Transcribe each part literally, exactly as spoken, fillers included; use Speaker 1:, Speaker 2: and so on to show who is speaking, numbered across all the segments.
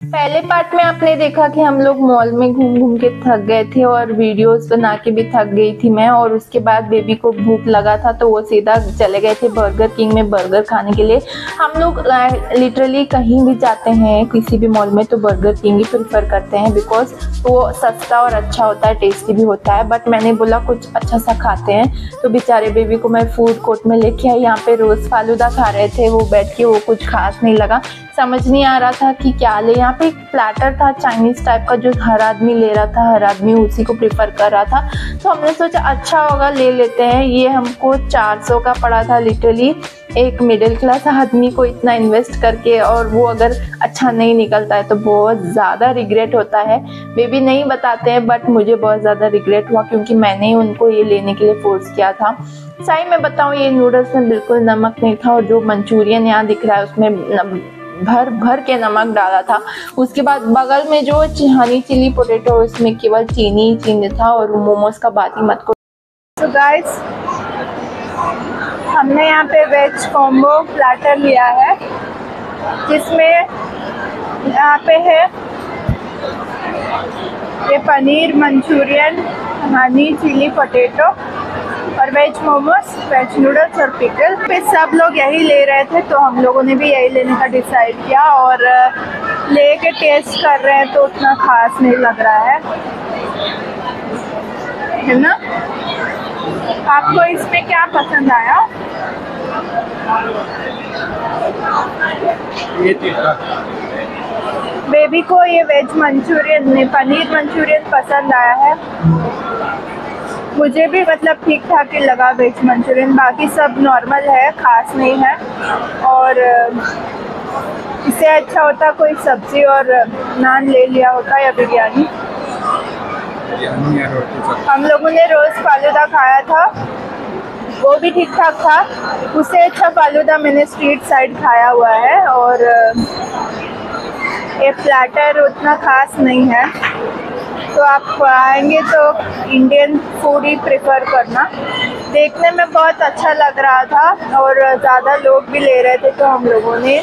Speaker 1: पहले पार्ट में आपने देखा कि हम लोग मॉल में घूम घूम के थक गए थे और वीडियोस बना के भी थक गई थी मैं, और उसके बाद बेबी को भूख लगा था तो वो सीधा चले गए थे बर्गर किंग में बर्गर खाने के लिए। हम लोग लिटरली कहीं भी जाते हैं किसी भी मॉल में तो बर्गर किंग ही प्रेफर करते हैं, बिकॉज वो सस्ता और अच्छा होता है, टेस्टी भी होता है। बट मैंने बोला कुछ अच्छा सा खाते हैं, तो बेचारे बेबी को मैं फूड कोर्ट में लेके आई। यहाँ पे रोज़ फालूदा खा रहे थे वो बैठ के, वो कुछ खास नहीं लगा, समझ नहीं आ रहा था कि क्या ले। यहाँ पे एक प्लेटर था चाइनीज टाइप का जो हर आदमी ले रहा था, हर आदमी उसी को प्रेफर कर रहा था, तो हमने सोचा अच्छा होगा ले लेते हैं। ये हमको चार सौ का पड़ा था लिटरली, एक मिडिल क्लास आदमी को इतना इन्वेस्ट करके, और वो अगर अच्छा नहीं निकलता है तो बहुत ज़्यादा रिग्रेट होता है। बेबी नहीं बताते हैं बट मुझे बहुत ज़्यादा रिग्रेट हुआ क्योंकि मैंने ही उनको ये लेने के लिए फोर्स किया था। सही में बताऊँ ये नूडल्स में बिल्कुल नमक नहीं था, और जो मंचूरियन यहाँ दिख रहा है उसमें भर भर के नमक डाला था। उसके बाद बगल में जो हनी चिली पोटैटो उसमें केवल चीनी ही चीनी था, और मोमोज का बात ही मत करो।
Speaker 2: तो गाइस हमने यहाँ पे वेज कॉम्बो प्लेटर लिया है, जिसमें यहाँ पे है ये paneer manchurian, honey chilli potato और वेज मोमोज, वेज नूडल्स और पिकल। पे सब लोग यही ले रहे थे तो हम लोगों ने भी यही लेने का डिसाइड किया, और ले के टेस्ट कर रहे हैं तो उतना खास नहीं लग रहा है, है ना। आपको इसमें क्या पसंद आया?
Speaker 3: ये तीखा।
Speaker 2: बेबी को ये वेज मंचूरियन, पनीर मंचूरियन पसंद आया है। मुझे भी मतलब ठीक ठाक ही लगा वेज मंचूरियन, बाकी सब नॉर्मल है, खास नहीं है। और इससे अच्छा होता कोई सब्जी और नान ले लिया होता या बिरयानी। हम लोगों ने रोज़ फालूदा खाया था, वो भी ठीक ठाक था। उससे अच्छा फालूदा मैंने स्ट्रीट साइड खाया हुआ है, और ये प्लेटर उतना खास नहीं है। तो आप आएंगे तो इंडियन फूड ही प्रेफर करना। देखने में बहुत अच्छा लग रहा था और ज़्यादा लोग भी ले रहे थे तो हम लोगों ने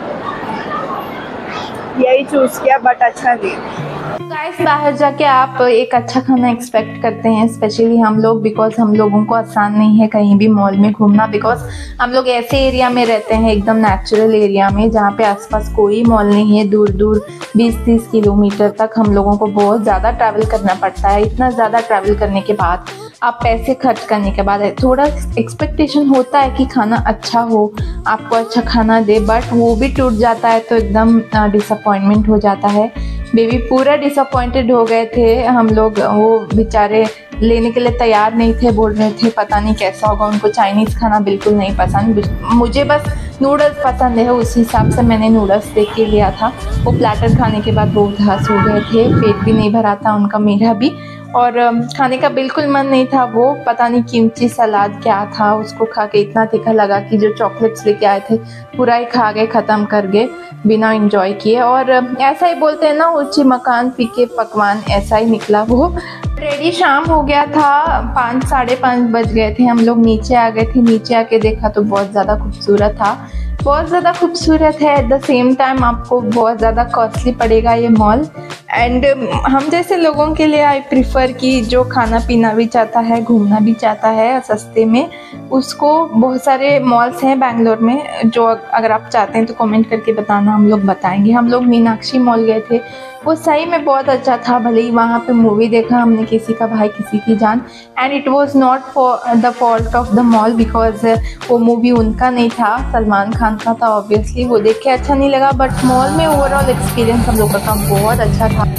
Speaker 2: यही चूज़ किया, बट अच्छा नहीं।
Speaker 1: गाइस बाहर जाके आप एक अच्छा खाना एक्सपेक्ट करते हैं, स्पेशली हम लोग, बिकॉज हम लोगों को आसान नहीं है कहीं भी मॉल में घूमना, बिकॉज हम लोग ऐसे एरिया में रहते हैं एकदम नेचुरल एरिया में जहाँ पे आसपास कोई मॉल नहीं है। दूर दूर बीस तीस किलोमीटर तक हम लोगों को बहुत ज़्यादा ट्रैवल करना पड़ता है। इतना ज़्यादा ट्रैवल करने के बाद, आप पैसे खर्च करने के बाद थोड़ा एक्सपेक्टेशन होता है कि खाना अच्छा हो, आपको अच्छा खाना दे, बट वो भी टूट जाता है तो एकदम डिसअपॉइंटमेंट हो जाता है। बेबी पूरा डिसअपॉइंटेड हो गए थे हम लोग, वो बेचारे लेने के लिए तैयार नहीं थे, बोल रहे थे पता नहीं कैसा होगा, उनको चाइनीज़ खाना बिल्कुल नहीं पसंद, मुझे बस नूडल्स पसंद है, उस हिसाब से मैंने नूडल्स देख के लिया था। वो प्लेटर खाने के बाद बहुत उदास हो गए थे, पेट भी नहीं भरा था उनका, मेरा भी, और खाने का बिल्कुल मन नहीं था। वो पता नहीं किमची सलाद क्या था, उसको खा के इतना तीखा लगा कि जो चॉकलेट्स लेके आए थे पूरा ही खा गए, ख़त्म कर गए बिना एंजॉय किए। और ऐसा ही बोलते हैं ना, ऊंचे मकान फीके पकवान, ऐसा ही निकला वो। रेडी शाम हो गया था, पाँच साढ़े पाँच बज गए थे, हम लोग नीचे आ गए थे। नीचे आके देखा तो बहुत ज़्यादा खूबसूरत था, बहुत ज़्यादा खूबसूरत है। एट द सेम टाइम आपको बहुत ज़्यादा कॉस्टली पड़ेगा ये मॉल। एंड हम जैसे लोगों के लिए आई प्रिफर कि जो खाना पीना भी चाहता है, घूमना भी चाहता है सस्ते में, उसको बहुत सारे मॉल्स हैं बेंगलोर में, जो अगर आप चाहते हैं तो कमेंट करके बताना, हम लोग बताएंगे। हम लोग मीनाक्षी मॉल गए थे, वो सही में बहुत अच्छा था। भले ही वहाँ पे मूवी देखा हमने किसी का भाई किसी की जान, and it was not for the fault of the mall, because वो मूवी उनका नहीं था, सलमान खान का था। ऑब्वियसली वो देख के अच्छा नहीं लगा, बट मॉल में ओवरऑल एक्सपीरियंस हम लोग का बहुत अच्छा था।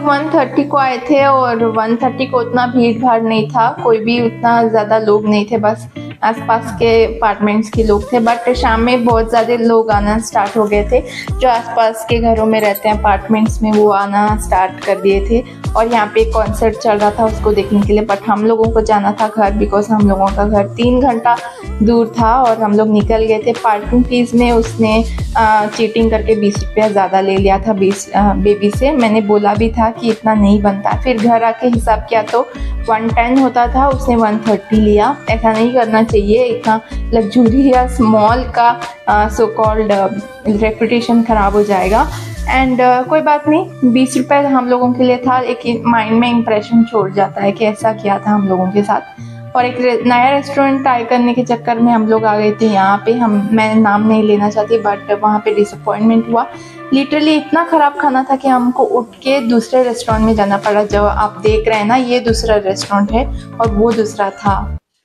Speaker 1: लोग वन थर्टी को आए थे और वन थर्टी को उतना भीड़ भाड़ नहीं था, कोई भी उतना ज़्यादा लोग नहीं थे, बस आसपास के अपार्टमेंट्स के लोग थे। बट शाम में बहुत ज़्यादा लोग आना स्टार्ट हो गए थे, जो आसपास के घरों में रहते हैं अपार्टमेंट्स में, वो आना स्टार्ट कर दिए थे। और यहाँ पे कॉन्सर्ट चल रहा था उसको देखने के लिए, बट हम लोगों को जाना था घर, बिकॉज हम लोगों का घर तीन घंटा दूर था और हम लोग निकल गए थे। पार्किंग फीस में उसने आ, चीटिंग करके बीस रुपया ज़्यादा ले लिया था बीस बेबी से। मैंने बोला भी था कि इतना नहीं बनता, फिर घर आके हिसाब किया तो वन टेन होता था, उसने वन थर्टी लिया। ऐसा नहीं करना चाहिए, इतना लग्जूरियस मॉल का सो कॉल्ड रेपुटेशन ख़राब हो जाएगा। एंड uh, कोई बात नहीं, बीस रुपये हम लोगों के लिए था, एक माइंड में इम्प्रेशन छोड़ जाता है कि ऐसा किया था हम लोगों के साथ। और एक नया रेस्टोरेंट ट्राई करने के चक्कर में हम लोग आ गए थे यहाँ पे। हम मैं नाम नहीं लेना चाहती, बट वहाँ पे डिसअपॉइंटमेंट हुआ। लिटरली इतना ख़राब खाना था कि हमको उठ के दूसरे रेस्टोरेंट में जाना पड़ा। जो आप देख रहे हैं ना, ये दूसरा रेस्टोरेंट है और वो दूसरा था।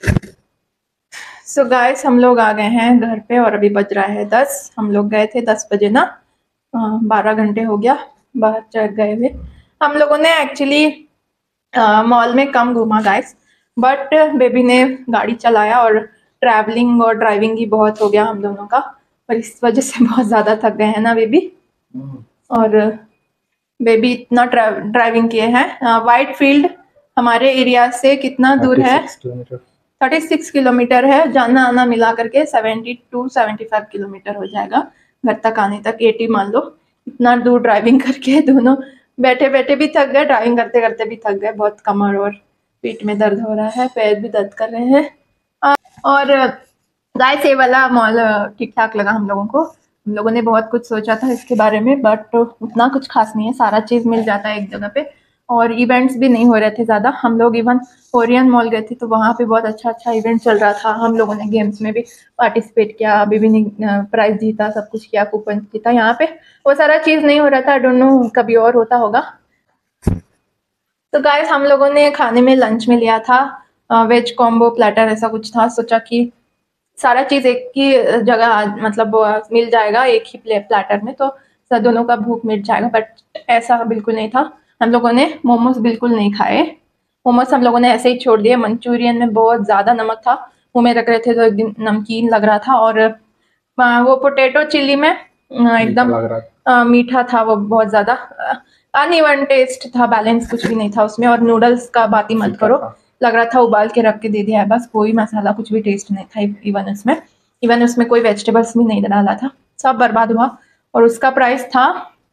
Speaker 1: सो so गाइस, हम लोग आ गए हैं घर पे और अभी बज रहा है दस। हम लोग गए थे दस बजे ना, बारह घंटे हो गया बाहर चढ़ गए हुए। हम लोगों ने एक्चुअली मॉल में कम घूमा गाइस, बट बेबी ने गाड़ी चलाया और ट्रैवलिंग और ड्राइविंग ही बहुत हो गया हम दोनों का, और इस वजह से बहुत ज़्यादा थक गए हैं ना बेबी। और बेबी इतना ड्राइविंग किए हैं। वाइट फील्ड हमारे एरिया से कितना दूर है? थर्टी सिक्स किलोमीटर है, जाना आना मिला करके seventy two seventy five kilometre हो जाएगा घर तक आने तक। एटी मान लो, इतना दूर ड्राइविंग करके दोनों बैठे बैठे भी थक गए, ड्राइविंग करते करते भी थक गए। बहुत कमर और पीठ में दर्द हो रहा है, पैर भी दर्द कर रहे हैं। और गाइस, ये वाला मॉल ठीक ठाक लगा हम लोगों को। हम लोगों ने बहुत कुछ सोचा था इसके बारे में, बट उतना कुछ खास नहीं है, सारा चीज़ मिल जाता है एक जगह पे। और इवेंट्स भी नहीं हो रहे थे ज़्यादा। हम लोग इवन ओरियन मॉल गए थे तो वहाँ पे बहुत अच्छा अच्छा इवेंट चल रहा था। हम लोगों ने गेम्स में भी पार्टिसिपेट किया, बेबी ने प्राइज जीता, सब कुछ किया, कूपन जीता। यहाँ पे वो सारा चीज़ नहीं हो रहा था। आई डोंट नो, कभी और होता होगा। तो गाइस, हम लोगों ने खाने में लंच में लिया था वेज कॉम्बो प्लेटर, ऐसा कुछ था। सोचा कि सारा चीज़ एक ही जगह मतलब मिल जाएगा एक ही प्लेटर में, तो दोनों का भूख मिट जाएगा। बट ऐसा बिल्कुल नहीं था। हम लोगों ने मोमोज बिल्कुल नहीं खाए। मोमोज हम लोगों ने ऐसे ही छोड़ दिए। मंचूरियन में बहुत ज़्यादा नमक था, मुँह में रख रहे थे तो एक दिन नमकीन लग रहा था। और वो पोटैटो चिल्ली में एकदम मीठा था, वो बहुत ज़्यादा अनइवन टेस्ट था, बैलेंस कुछ भी नहीं था उसमें। और नूडल्स का बात ही मत करो, लग रहा था उबाल के रख के दे दिया है बस, कोई मसाला कुछ भी टेस्ट नहीं था। इवन उसमें इवन उसमें कोई वेजिटेबल्स भी नहीं डाला था, सब बर्बाद हुआ। और उसका प्राइस था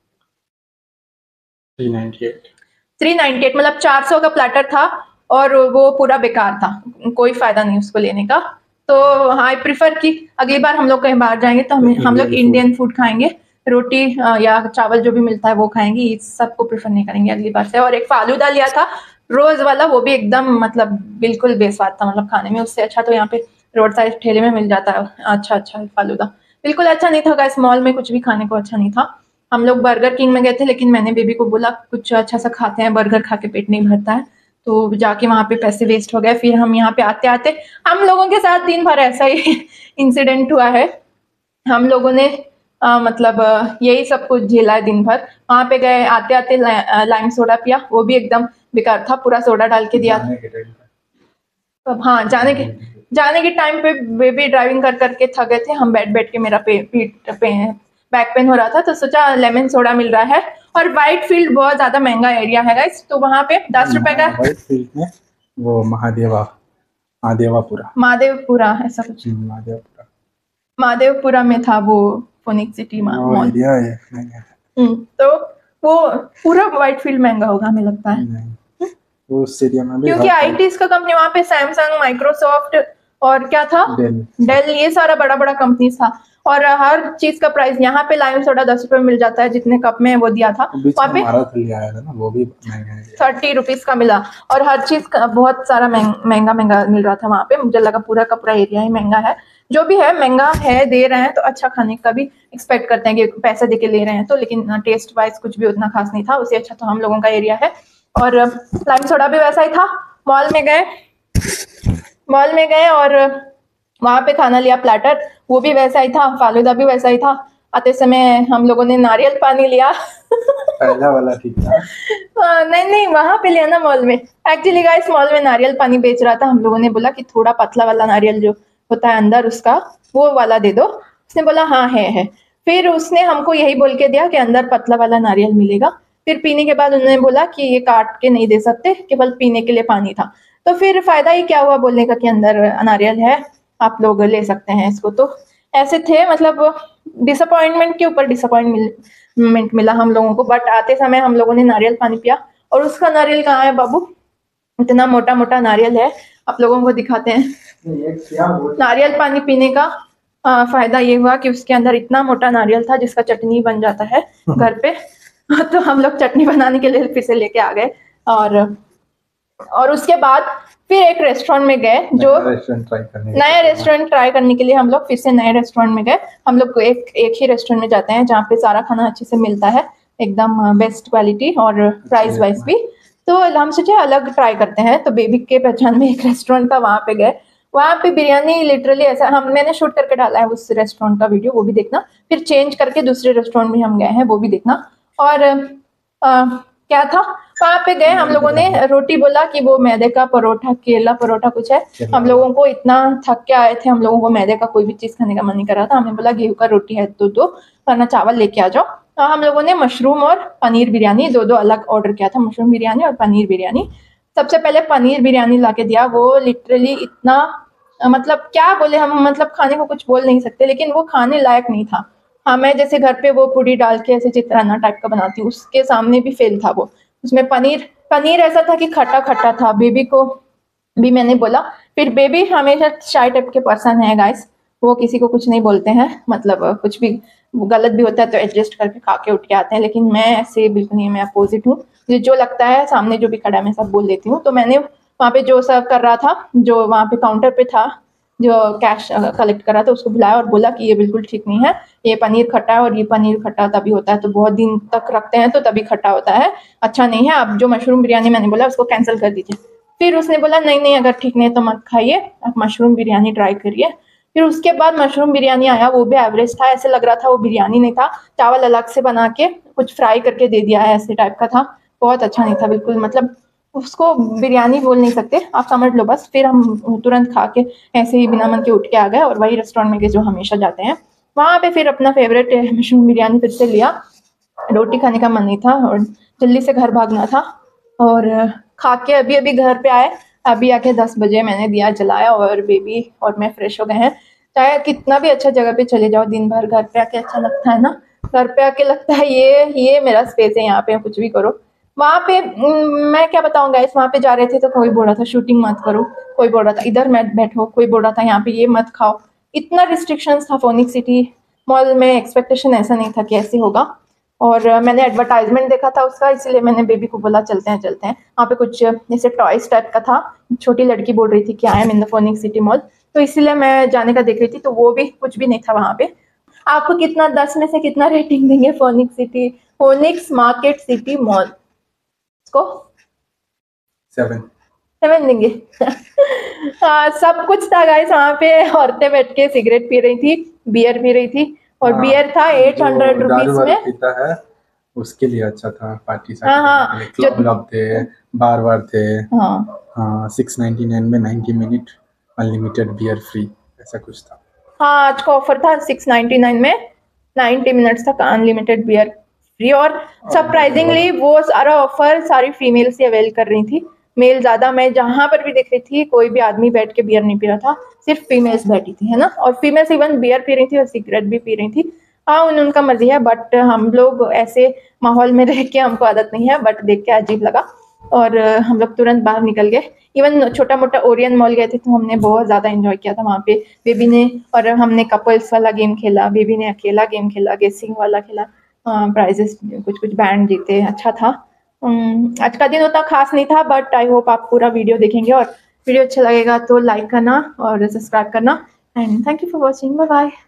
Speaker 3: three ninety eight
Speaker 1: three ninety eight, मतलब चार सौ का प्लेटर था और वो पूरा बेकार था, कोई फायदा नहीं उसको लेने का। तो आई प्रिफर कि अगली बार हम लोग कहीं बाहर जाएंगे तो हम हम लोग इंडियन फूड खाएंगे, रोटी या चावल जो भी मिलता है वो खाएंगे, इस सबको प्रिफर नहीं करेंगे अगली बार से। और एक फालूदा लिया था रोज वाला, वो भी एकदम मतलब बिल्कुल बेस्वाद था, मतलब खाने में उससे अच्छा तो यहाँ पे रोड साइड ठेले में मिल जाता है अच्छा अच्छा फालूदा। बिल्कुल अच्छा नहीं था गाइस, मॉल में कुछ भी खाने को अच्छा नहीं था। हम लोग बर्गर किंग में गए थे, लेकिन मैंने बेबी को बोला कुछ अच्छा सा खाते हैं, बर्गर खा के पेट नहीं भरता है, तो जाके वहाँ पे पैसे वेस्ट हो गए। फिर हम यहाँ पे आते आते हम लोगों के साथ दिन भर ऐसा ही इंसिडेंट हुआ है। हम लोगों ने आ, मतलब यही सब कुछ झेला है दिन भर। वहाँ पे गए, आते आते ला, लाइम सोडा पिया, वो भी एकदम बेकार था, पूरा सोडा डाल के दिया। अब हाँ, जाने के जाने के टाइम पे बेबी ड्राइविंग कर करके थक गए थे, हम बैठ बैठ के मेरा पे पीठ पे बैक पेन हो रहा था, तो सोचा लेमन सोडा मिल रहा है। और वाइट फील्ड बहुत ज्यादा महंगा एरिया है गाइस, तो वहाँ पे दस रुपए का
Speaker 3: वाइट फील्ड में वो महादेवा महादेवापुरा
Speaker 1: महादेवपुरा ऐसा कुछ
Speaker 3: महादेवपुरा
Speaker 1: महादेवपुरा में था वो फोनिक सिटी मॉल। तो वो पूरा वाइट फील्ड महंगा होगा हमें लगता है,
Speaker 3: वो एरिया में भी,
Speaker 1: क्योंकि आईटी का कंपनी वहाँ पे सैमसंग, माइक्रोसॉफ्ट और क्या था, डेल, ये सारा बड़ा बड़ा कंपनी था। और हर चीज का प्राइस यहाँ पे लाइम सोडा दस रुपए में मिल जाता है, जितने कप में वो दिया था वहाँ पे
Speaker 3: आया था ना, वो भी
Speaker 1: थर्टी रुपीज का मिला। और हर चीज का बहुत सारा महंगा महंगा मिल रहा था वहाँ पे। मुझे लगा पूरा का पूरा एरिया ही महंगा है। जो भी है महंगा है, दे रहे हैं तो अच्छा खाने का भी एक्सपेक्ट करते हैं कि पैसे दे के ले रहे हैं तो, लेकिन टेस्ट वाइज कुछ भी उतना खास नहीं था, उससे अच्छा तो हम लोगों का एरिया है। और लाइम सोडा भी वैसा ही था। मॉल में गए मॉल में गए और वहाँ पे खाना लिया प्लेटर, वो भी वैसा ही था, फालूदा भी वैसा ही था। आते समय हम लोगों ने नारियल पानी लिया
Speaker 3: पहला वाला ठीक था।
Speaker 1: हाँ, नहीं नहीं वहां पे लिया ना मॉल में। एक्चुअली गाइस मॉल में नारियल पानी बेच रहा था, हम लोगों ने बोला कि थोड़ा पतला वाला नारियल जो होता है अंदर उसका वो वाला दे दो। उसने बोला हाँ है है। फिर उसने हमको यही बोल के दिया कि अंदर पतला वाला नारियल मिलेगा। फिर पीने के बाद उन्होंने बोला कि ये काट के नहीं दे सकते, केवल पीने के लिए पानी था। तो फिर फायदा ही क्या हुआ बोलने का कि अंदर नारियल है, आप लोग ले सकते हैं इसको। तो ऐसे थे, मतलब डिसअपॉइंटमेंट के ऊपर डिसअपॉइंटमेंट मिला हम लोगों को। बट आते समय हम लोगों ने नारियल पानी पिया, और उसका नारियल कहाँ है बाबू, इतना मोटा मोटा नारियल है। आप लोगों को दिखाते हैं। नारियल पानी पीने का आ, फायदा ये हुआ कि उसके अंदर इतना मोटा नारियल था जिसका चटनी बन जाता है घर पे। तो हम लोग चटनी बनाने के लिए फिर से लेके आ गए। और और उसके बाद फिर एक रेस्टोरेंट में गए, जो
Speaker 3: रेस्टोरेंट ट्राई करने
Speaker 1: नया रेस्टोरेंट ट्राई करने के लिए हम लोग फिर से नए रेस्टोरेंट में गए। हम लोग एक एक ही रेस्टोरेंट में जाते हैं जहाँ पे सारा खाना अच्छे से मिलता है, एकदम बेस्ट क्वालिटी और प्राइस वाइज भी। तो हम सोचे अलग ट्राई करते हैं, तो बेबी के पहचान में एक रेस्टोरेंट था, वहाँ पे गए। वहाँ पे बिरयानी लिटरली ऐसा, हम मैंने शूट करके डाला है उस रेस्टोरेंट का वीडियो, वो भी देखना। फिर चेंज करके दूसरे रेस्टोरेंट में हम गए हैं, वो भी देखना। और आ, क्या था, वहाँ पे गए हम लोगों ने, रोटी बोला कि वो मैदे का परोठा, केला परोठा कुछ है। हम लोगों को इतना थक के आए थे, हम लोगों को मैदे का कोई भी चीज खाने का मन नहीं कर रहा था। हमने बोला गेहूं का रोटी है तो दो, वरना चावल लेके आ जाओ। तो हम लोगों ने मशरूम और पनीर बिरयानी दो दो अलग ऑर्डर किया था, मशरूम बिरयानी और पनीर बिरयानी। सबसे पहले पनीर बिरयानी ला के दिया, वो लिटरली इतना, मतलब क्या बोले हम, मतलब खाने को कुछ बोल नहीं सकते, लेकिन वो खाने लायक नहीं था। हाँ, मैं जैसे घर पे वो पूरी डाल के ऐसे चित्राना टाइप का बनाती हूँ, उसके सामने भी फेल था वो। उसमें पनीर पनीर ऐसा था कि खट्टा खट्टा था। बेबी को भी मैंने बोला, फिर बेबी हमेशा शाय टाइप के पर्सन है गाइस, वो किसी को कुछ नहीं बोलते हैं, मतलब कुछ भी गलत भी होता है तो एडजस्ट करके खा के उठ के आते हैं। लेकिन मैं ऐसे बिल्कुल नहीं, मैं अपोजिट हूँ। मुझे जो लगता है सामने जो भी खड़ा है मैं सब बोल देती हूँ। तो मैंने वहाँ पे जो सर्व कर रहा था, जो वहाँ पे काउंटर पे था, जो कैश कलेक्ट कर रहा था, उसको बुलाया और बोला कि ये बिल्कुल ठीक नहीं है, ये पनीर खट्टा है, और ये पनीर खट्टा तभी होता है तो बहुत दिन तक रखते हैं तो तभी खट्टा होता है, अच्छा नहीं है। आप जो मशरूम बिरयानी मैंने बोला उसको कैंसिल कर दीजिए। फिर उसने बोला नहीं नहीं अगर ठीक नहीं है तो मत खाइए, आप मशरूम बिरयानी ट्राई करिए। फिर उसके बाद मशरूम बिरयानी आया, वो भी एवरेज था, ऐसे लग रहा था वो बिरयानी नहीं था, चावल अलग से बना के कुछ फ्राई करके दे दिया है, ऐसे टाइप का था। बहुत अच्छा नहीं था बिल्कुल, मतलब उसको बिरयानी बोल नहीं सकते, आप समझ लो बस। फिर हम तुरंत खा के ऐसे ही बिना मन के उठ के आ गए, और वही रेस्टोरेंट में गए जो हमेशा जाते हैं। वहाँ पे फिर अपना फेवरेट मशरूम बिरयानी फिर से लिया। रोटी खाने का मन नहीं था और जल्दी से घर भागना था, और खा के अभी अभी घर पे आए। अभी आके दस बजे मैंने दिया जलाया, और बेबी और मैं फ्रेश हो गए हैं। चाहे कितना भी अच्छा जगह पे चले जाओ, दिन भर घर पे आके अच्छा लगता है ना, घर पे आके लगता है ये ये मेरा स्पेस है, यहाँ पे कुछ भी करो। वहाँ पे मैं क्या बताऊँ गाइस, वहाँ पे जा रहे थे तो कोई बोल रहा था शूटिंग मत करो, कोई बोल रहा था इधर मत बैठो, कोई बोल रहा था यहाँ पे ये मत खाओ। इतना रिस्ट्रिक्शंस था फोनिक सिटी मॉल में, एक्सपेक्टेशन ऐसा नहीं था कि ऐसे होगा। और मैंने एडवर्टाइजमेंट देखा था उसका, इसलिए मैंने बेबी को बोला चलते हैं चलते हैं। वहाँ पे कुछ जैसे टॉयज टाइप का था, छोटी लड़की बोल रही थी कि I am in the Phoenix city mall, तो इसीलिए मैं जाने का देख रही थी। तो वो भी कुछ भी नहीं था वहाँ पे। आपको कितना, दस में से कितना रेटिंग देंगे Phoenix city, Phoenix market city mall को?
Speaker 3: सेवन
Speaker 1: सेवन देंगे। हाँ, सब कुछ था गाइस वहाँ पे। औरतें बैठ के सिगरेट पी रही थी, बियर पी रही थी, और
Speaker 3: हाँ,
Speaker 1: बियर था एट हंड्रेड रुपीज में।
Speaker 3: पीता है उसके लिए अच्छा था, पार्टी
Speaker 1: हाँ, हाँ,
Speaker 3: क्लब क्लब थे, बार बार थे।
Speaker 1: हाँ
Speaker 3: हाँ, सिक्स नाइन्टी नाइन में ninety minute unlimited beer free, ऐसा कुछ था।
Speaker 1: हाँ, आज का ऑफर था सिक्स नाइन्टी नाइन में नाइन्टी मिनट्स तक अनलिमिटेड बियर फ्री। और सरप्राइजिंगली वो सारा ऑफर सारी फीमेल्स ही अवेल कर रही थी, मेल ज्यादा। मैं जहां पर भी देख रही थी कोई भी आदमी बैठ के बियर नहीं पी रहा था, सिर्फ फीमेल्स बैठी थी, है ना। और फीमेल्स इवन बियर पी रही थी और सिगरेट भी पी रही थी। हाँ, उन उनका मर्जी है, बट हम लोग ऐसे माहौल में रह के हमको आदत नहीं है, बट देख के अजीब लगा, और हम लोग तुरंत बाहर निकल गए। इवन छोटा मोटा ओरियन मॉल गए थे तो हमने बहुत ज़्यादा एंजॉय किया था वहाँ पे। बेबी ने और हमने कपल्स वाला गेम खेला, बेबी ने अकेला गेम खेला, गेसिंग वाला खेला, प्राइजेस कुछ कुछ बैंड जीते, अच्छा था। आज का दिन उतना खास नहीं था, बट आई होप आप पूरा वीडियो देखेंगे, और वीडियो अच्छा लगेगा तो लाइक करना और सब्सक्राइब करना। And thank you for watching, bye bye.